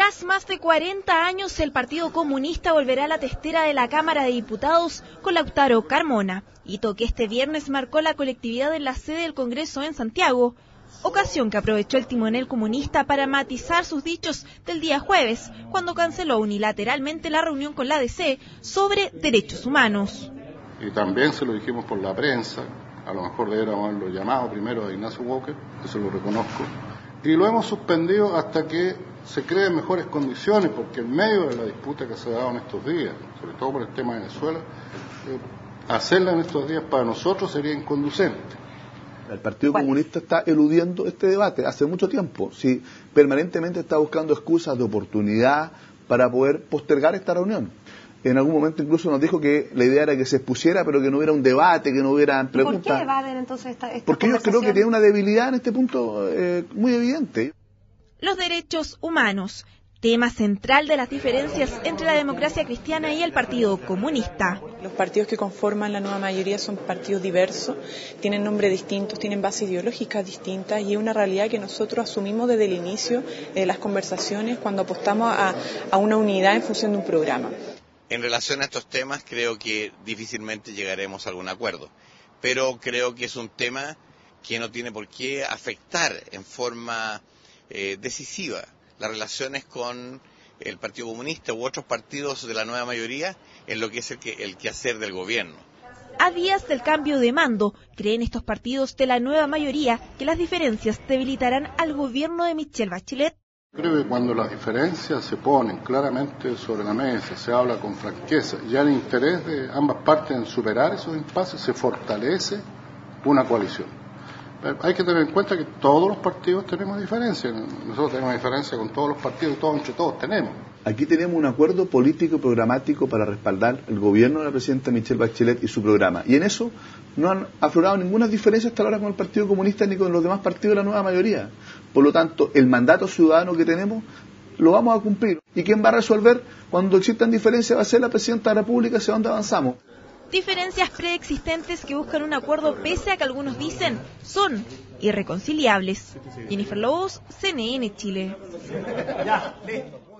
Tras más de 40 años, el Partido Comunista volverá a la testera de la Cámara de Diputados con Lautaro Carmona, hito que este viernes marcó la colectividad en la sede del Congreso en Santiago, ocasión que aprovechó el timonel comunista para matizar sus dichos del día jueves, cuando canceló unilateralmente la reunión con la ADC sobre derechos humanos. Y también se lo dijimos por la prensa, a lo mejor deberíamos haberlo llamado primero a Ignacio Walker, eso lo reconozco, y lo hemos suspendido hasta que se creen mejores condiciones, porque en medio de la disputa que se ha dado en estos días, sobre todo por el tema de Venezuela, hacerla en estos días para nosotros sería inconducente. El Partido Comunista está eludiendo este debate hace mucho tiempo. Sí, permanentemente está buscando excusas de oportunidad para poder postergar esta reunión. En algún momento incluso nos dijo que la idea era que se expusiera, pero que no hubiera un debate, que no hubiera preguntas. ¿Por qué evaden entonces esta Porque yo creo que tiene una debilidad en este punto muy evidente. Los derechos humanos, tema central de las diferencias entre la democracia cristiana y el Partido Comunista. Los partidos que conforman la nueva mayoría son partidos diversos, tienen nombres distintos, tienen bases ideológicas distintas y es una realidad que nosotros asumimos desde el inicio de las conversaciones cuando apostamos a una unidad en función de un programa. En relación a estos temas creo que difícilmente llegaremos a algún acuerdo, pero creo que es un tema que no tiene por qué afectar en forma decisiva las relaciones con el Partido Comunista u otros partidos de la nueva mayoría en lo que es el quehacer del gobierno. A días del cambio de mando, creen estos partidos de la nueva mayoría que las diferencias debilitarán al gobierno de Michelle Bachelet. Creo que cuando las diferencias se ponen claramente sobre la mesa, se habla con franqueza, ya el interés de ambas partes en superar esos impases, se fortalece una coalición. Pero hay que tener en cuenta que todos los partidos tenemos diferencias. Nosotros tenemos diferencias con todos los partidos, todos entre todos tenemos. Aquí tenemos un acuerdo político y programático para respaldar el gobierno de la presidenta Michelle Bachelet y su programa. Y en eso no han aflorado ninguna diferencia hasta ahora con el Partido Comunista ni con los demás partidos de la nueva mayoría. Por lo tanto, el mandato ciudadano que tenemos lo vamos a cumplir. ¿Y quién va a resolver cuando existan diferencias? Va a ser la presidenta de la República, hacia dónde avanzamos. Diferencias preexistentes que buscan un acuerdo pese a que algunos dicen son irreconciliables. Jennifer Lobos, CNN Chile.